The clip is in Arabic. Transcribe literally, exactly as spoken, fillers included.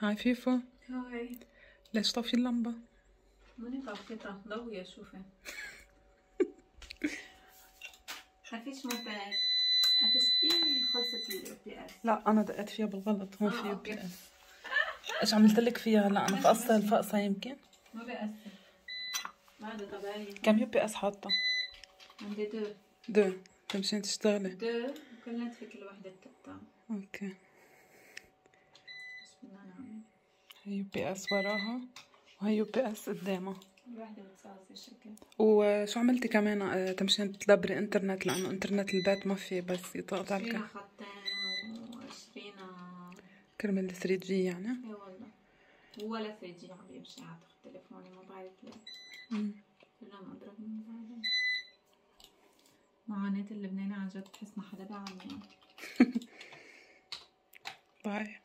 هاي فيفو. هاي. ليش طافي اللمبة؟ ماني طافيتها، ضوية شوفي. خفيش موبايل. خفيش ايه خلصت اليو بي اس. لا أنا دقيت فيها بالغلط، هون آه في يو بي أوكي. اس. ايش عملت لك فيها؟ لا أنا فقصتها الفقصة يمكن. ما بيأثر. بعد طبيعي. كم يو بي اس حاطة؟ عندي دو. دو. تمشين تشتغلي؟ دو وكلنا في كل وحدة بتقطع. اوكي. ايش بدنا نعمل؟ هي يو بي اس وراها وهي يو بي اس قدامها. الوحدة بتساوي شكل. وشو عملتي كمان آه، تمشين تدبري انترنت لانه انترنت البيت ما في بس يتقطع لك. اشترينا خطين واشترينا كرمال ثري جي يعني؟ اي والله. ولا ثري جي عم بيمشي على تليفوني، ما بعرف ليه. كلهم اضرب من بعضهم. معاناة اللبناني عن جد، بحس ما حدا بيعانيها. باي.